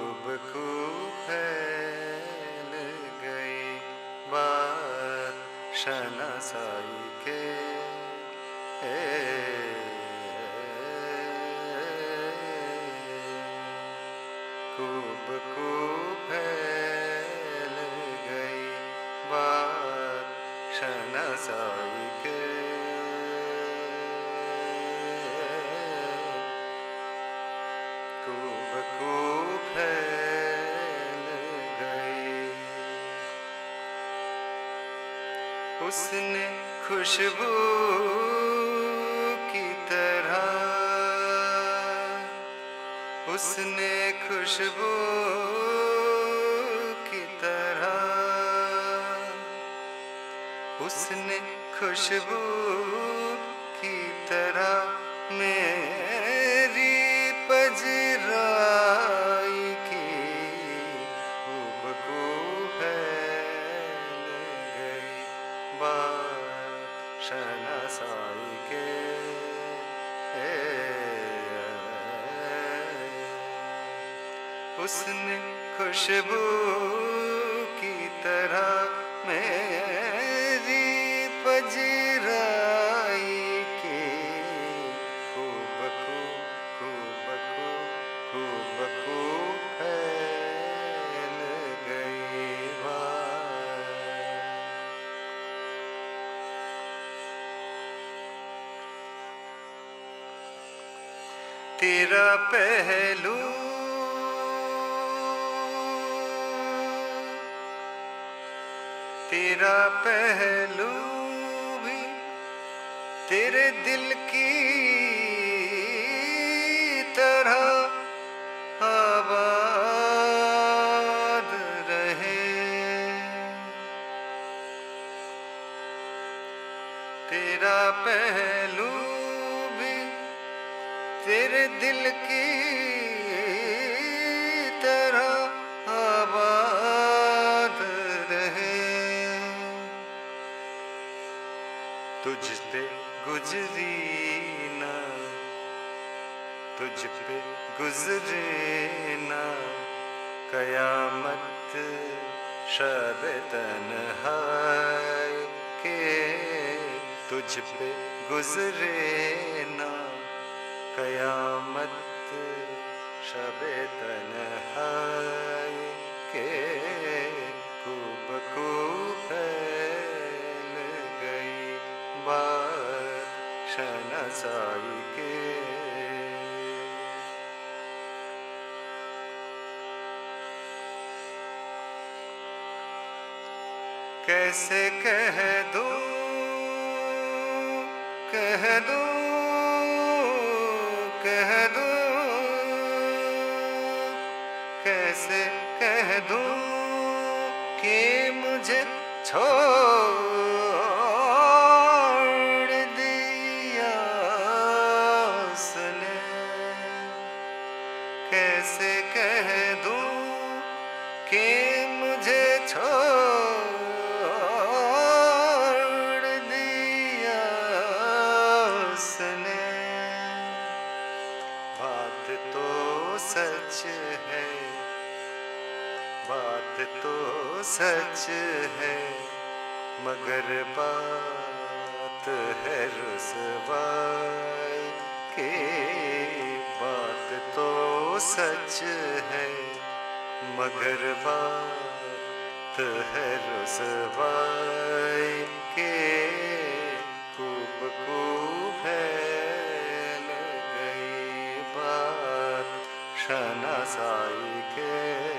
खूब फैल गई बात शनासाई के। खूब फैल गई बात शनासाई के। खूब फैल गई। उसने खुशबू की तरह, उसने खुशबू की तरह, उसने खुशबू की तरह मेरी पजराई की। खूब फैल गई बात शनासाई के। उसने खुशबू की तरह मेरी पजराई की। खूब फैल गई बात। तेरा पहलू तेरा पहलू भी तेरे दिल की तरह आबाद रहे। तेरा पहलू भी तेरे दिल की तरह आबाद रहे। तुझ पे गुजरी ना, तुझ पे गुजरे ना कयामत शब तन्हाई के। तुझ पे गुजरे ना कयामत शब तन्हाई के। खूब फैल गई बात शनासाई के। कैसे कह दूं, कह दूं, कह दूं, कैसे कह दूं कि मुझे छोड़ दिया उसने। कैसे कह दूं कि मुझे छोड़ दिया उसने। बात तो सच है, बात तो सच है, मगर बात है रुसवाई की। बात तो सच है, मगर बात है रुसवाई के। खूब फैल गई बात शनासाई के।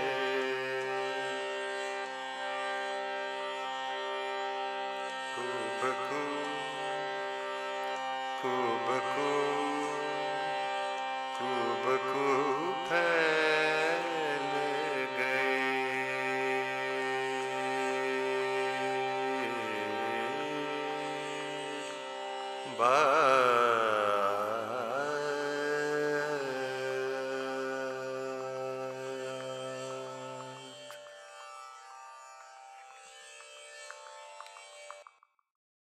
खूब फैल गई बात।